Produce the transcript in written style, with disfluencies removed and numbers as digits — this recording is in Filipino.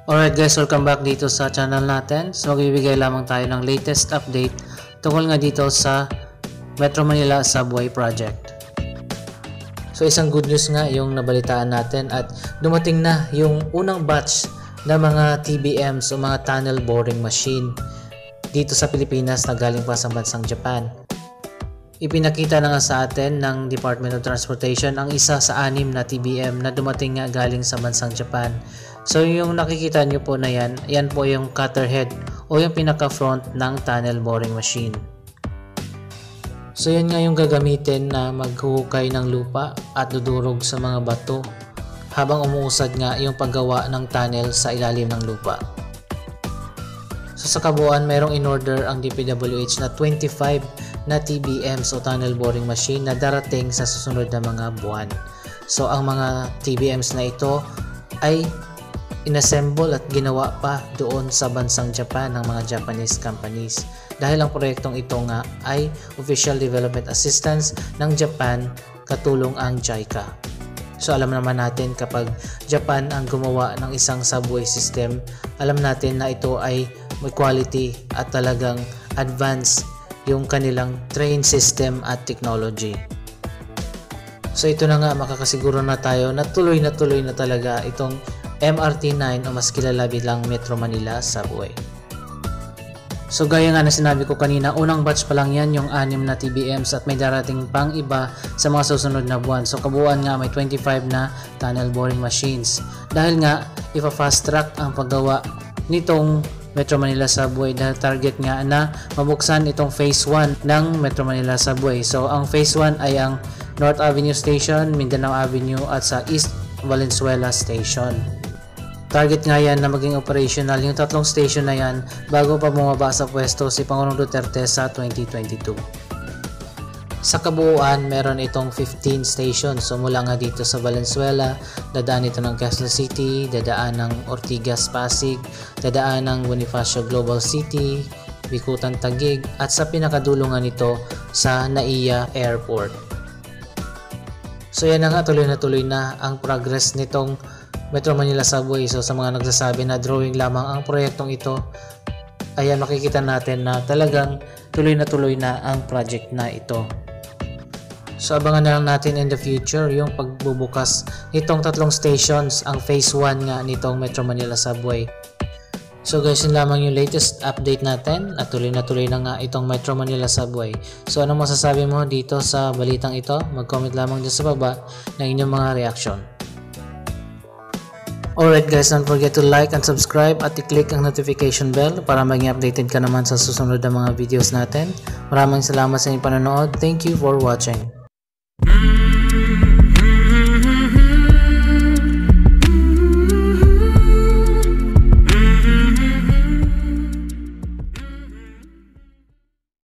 Alright guys, welcome back dito sa channel natin. So magbibigay lamang tayo ng latest update tungkol nga dito sa Metro Manila Subway Project. So isang good news nga yung nabalitaan natin at dumating na yung unang batch na mga TBMs o mga tunnel boring machine dito sa Pilipinas na galing pa sa bansang Japan. Ipinakita na nga sa atin ng Department of Transportation ang isa sa 6 na TBM na dumating nga galing sa bansang Japan. So yung nakikita nyo po na yan po yung cutter head o yung pinaka front ng tunnel boring machine. So yan nga yung gagamitin na maghuhukay ng lupa at dudurog sa mga bato habang umuusad nga yung paggawa ng tunnel sa ilalim ng lupa. So sa kabuuan mayroong in-order ang DPWH na 25 na TBMs o tunnel boring machine na darating sa susunod na mga buwan. So ang mga TBMs na ito ay inassemble at ginawa pa doon sa bansang Japan ng mga Japanese companies dahil ang proyektong ito nga ay Official Development Assistance ng Japan katulong ang JICA. So alam naman natin kapag Japan ang gumawa ng isang subway system, alam natin na ito ay may quality at talagang advanced yung kanilang train system at technology. So ito na nga, makakasiguro na tayo na tuloy na talaga itong MRT9 o mas kilala bilang Metro Manila Subway. So gaya nga na sinabi ko kanina, unang batch pa lang yan yung 6 na TBMs at may darating pang iba sa mga susunod na buwan. So kabuuan nga may 25 na tunnel boring machines. Dahil nga ipa-fast track ang paggawa nitong Metro Manila Subway dahil target nga na mabuksan itong phase 1 ng Metro Manila Subway. So ang phase 1 ay ang North Avenue Station, Mindanao Avenue at sa East Valenzuela Station. Target nga yan na maging operational yung 3 station na yan bago pa bumaba sa pwesto si Pangulong Duterte sa 2022. Sa kabuuan, meron itong 15 stations. So mula nga dito sa Valenzuela, dadaan ito ng Quezon City, dadaan ng Ortigas Pasig, dadaan ng Bonifacio Global City, Bikutan Taguig, at sa pinakadulungan nito sa Naiya Airport. So yan na nga, tuloy na ang progress nitong Metro Manila Subway. So sa mga nagsasabi na drawing lamang ang proyektong ito, ayan makikita natin na talagang tuloy na ang project na ito. So abangan na lang natin in the future yung pagbubukas nitong 3 stations, ang phase 1 nga nitong Metro Manila Subway. So guys, yun lamang yung latest update natin at tuloy na nga itong Metro Manila Subway. So ano masasabi mo dito sa balitang ito? Mag-comment lamang dyan sa baba ng inyong mga reaction. Alright guys, don't forget to like and subscribe at i-click ang notification bell para maging updated ka naman sa susunod na mga videos natin. Maraming salamat sa inyong panonood. Thank you for watching.